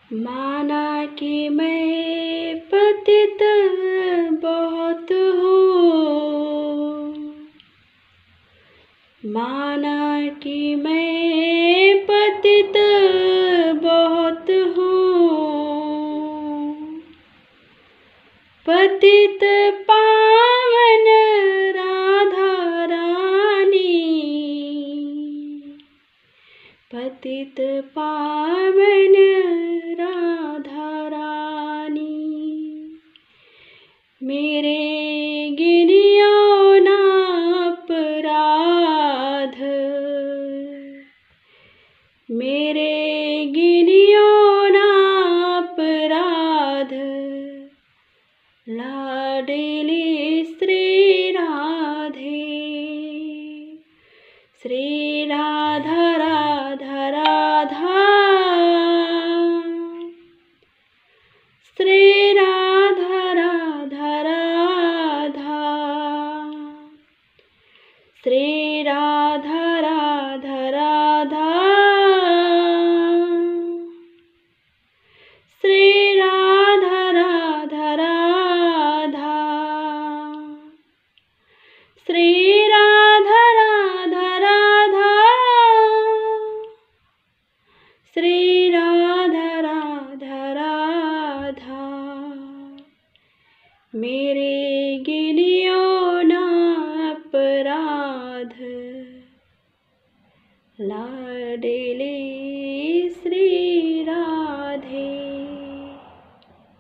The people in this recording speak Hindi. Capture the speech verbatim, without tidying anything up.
माना कि मैं पतित बहुत हूँ, माना कि मैं पतित बहुत हूँ, पतित पावन राधा रानी, पतित पावन राधा रानी। मेरे गिनियो ना अपराध, मेरे गिनियो ना अपराध, लाडली श्री राधे। श्री राधा राधा राधा, श्री राधा राधा राधा, श्री राधा राधा राधा, श्री राधा राधा राधा, श्री राधा राधा राधा, श्री राधा राधा राधा। मेरे गिनियो